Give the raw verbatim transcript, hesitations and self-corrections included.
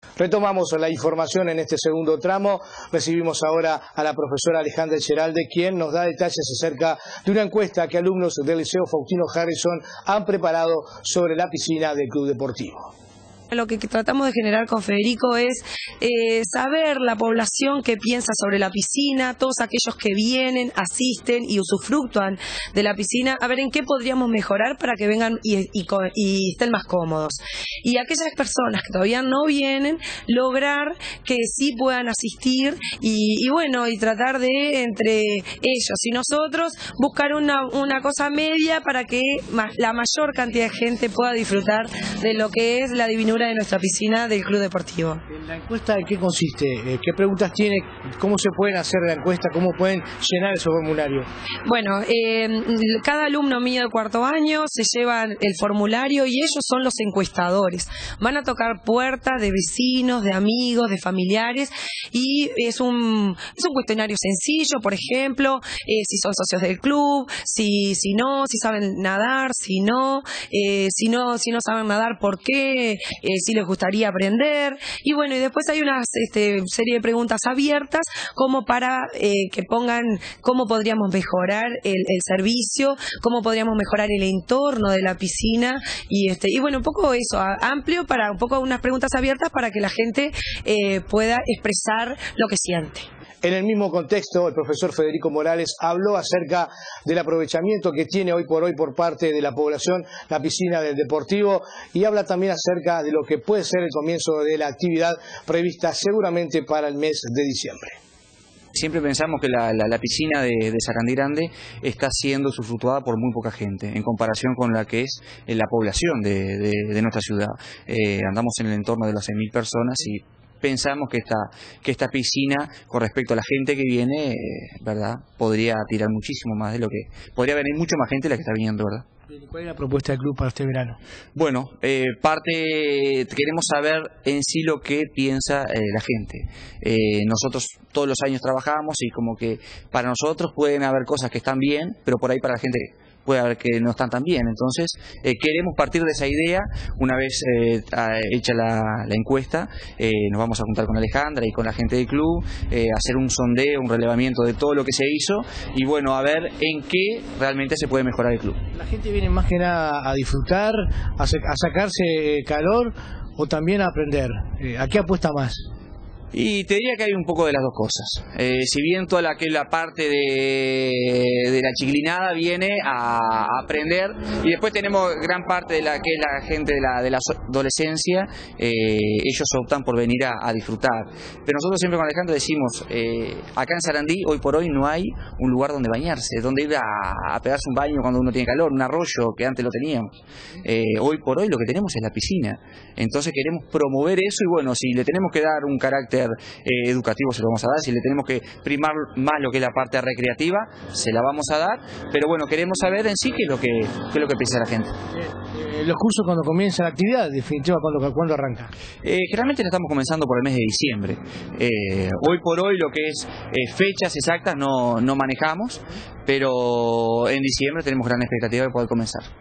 Retomamos la información en este segundo tramo. Recibimos ahora a la profesora Alejandra Geralde, quien nos da detalles acerca de una encuesta que alumnos del Liceo Faustino Harrison han preparado sobre la piscina del Club Deportivo. Lo que tratamos de generar con Federico es eh, saber la población que piensa sobre la piscina, todos aquellos que vienen, asisten y usufructúan de la piscina, a ver en qué podríamos mejorar para que vengan y, y, y estén más cómodos. Y aquellas personas que todavía no vienen, lograr que sí puedan asistir y, y bueno, y tratar de, entre ellos y nosotros, buscar una, una cosa media para que la mayor cantidad de gente pueda disfrutar de lo que es la divinura de nuestra piscina del Club Deportivo. ¿La encuesta en qué consiste? ¿Qué preguntas tiene? ¿Cómo se pueden hacer la encuesta? ¿Cómo pueden llenar ese formulario? Bueno, eh, cada alumno mío de cuarto año se lleva el formulario y ellos son los encuestadores. Van a tocar puertas de vecinos, de amigos, de familiares y es un, es un cuestionario sencillo, por ejemplo, eh, si son socios del club, si, si no, si saben nadar, si no, eh, si no, si no saben nadar, ¿por qué? Eh, si les gustaría aprender, y bueno, y después hay una este, serie de preguntas abiertas como para eh, que pongan cómo podríamos mejorar el, el servicio, cómo podríamos mejorar el entorno de la piscina, y este y bueno, un poco eso, amplio, para un poco unas preguntas abiertas para que la gente eh, pueda expresar lo que siente. En el mismo contexto, el profesor Federico Morales habló acerca del aprovechamiento que tiene hoy por hoy por parte de la población la piscina del Deportivo y habla también acerca de lo que puede ser el comienzo de la actividad prevista seguramente para el mes de diciembre. Siempre pensamos que la, la, la piscina de, de Sarandí Grande está siendo usufructuada por muy poca gente en comparación con la que es la población de, de, de nuestra ciudad. Eh, andamos en el entorno de las seis mil personas y pensamos que esta, que esta piscina, con respecto a la gente que viene, eh, ¿verdad?, podría tirar muchísimo más de lo que... Podría venir mucho más gente de la que está viniendo, ¿verdad? ¿Cuál es la propuesta del club para este verano? Bueno, eh, parte, queremos saber en sí lo que piensa eh, la gente. Eh, nosotros todos los años trabajamos y como que para nosotros pueden haber cosas que están bien, pero por ahí para la gente puede haber que no están tan bien. Entonces eh, queremos partir de esa idea. Una vez eh, hecha la, la encuesta, eh, nos vamos a juntar con Alejandra y con la gente del club, eh, hacer un sondeo, un relevamiento de todo lo que se hizo y bueno, a ver en qué realmente se puede mejorar el club. La gente viene más que nada a disfrutar, a, a sacarse calor o también a aprender. Eh, ¿A qué apuesta más? Y te diría que hay un poco de las dos cosas. Eh, si bien toda la que es la parte de, de la chiquilinada viene a, a aprender, y después tenemos gran parte de la que es la gente de la, de la adolescencia, eh, ellos optan por venir a, a disfrutar. Pero nosotros siempre con Alejandro decimos, eh, acá en Sarandí hoy por hoy no hay un lugar donde bañarse, donde ir a, a pegarse un baño cuando uno tiene calor, un arroyo que antes lo teníamos. Eh, hoy por hoy lo que tenemos es la piscina. Entonces queremos promover eso y bueno, si le tenemos que dar un carácter Eh, educativo se lo vamos a dar, si le tenemos que primar más lo que es la parte recreativa se la vamos a dar, pero bueno, queremos saber en sí qué es lo que, qué es lo que piensa la gente. Eh, los cursos cuando comienza la actividad, definitiva, cuando, cuando arranca. Eh, generalmente la estamos comenzando por el mes de diciembre. Eh, hoy por hoy lo que es eh, fechas exactas no, no manejamos, pero en diciembre tenemos gran expectativa de poder comenzar.